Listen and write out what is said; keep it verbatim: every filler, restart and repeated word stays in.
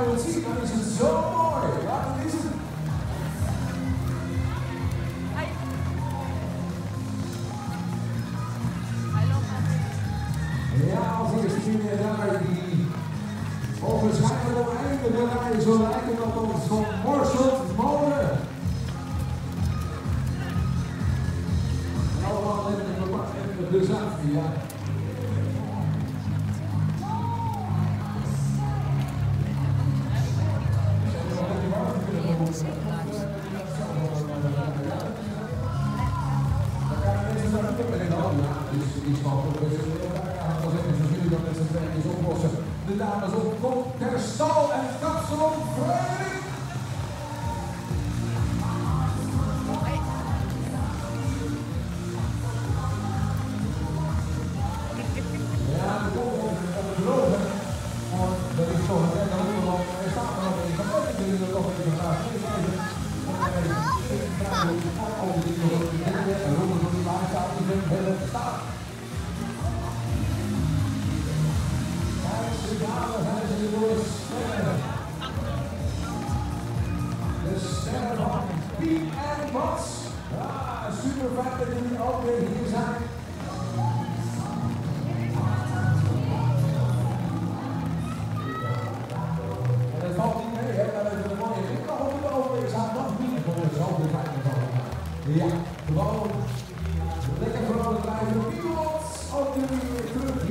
je wilt zien, dan is het zo mooi. Ja, dat is het. Ja, als eerste meneer daar die onwaarschijnlijk oneindige rijden zo lijken op ons van Morselt Molen. Allemaal in de verpakking de zaak, ja. De dames op kop, Kerstal en Kapsalon Frederik. Ja, de kop op het droge. Want dat is toch een derde onderland. Er staat er nog een kapot. Ik wil er nog even graag even. Ik vraag me over die nog een keer. En hoe het op die laag staat, die vindt heel erg staan. De dames hebben ze door de sterren. De sterren van Piet en Bas. Ja, super fijn dat jullie ook weer hier zijn. En dat valt niet mee, hè? Dat is een mooie ring. Nog op de ogen. Ik zou nog niet voor het zo de fijn van. Ja, gewoon lekker vrolijk blijven. Pilots, ook jullie weer terug.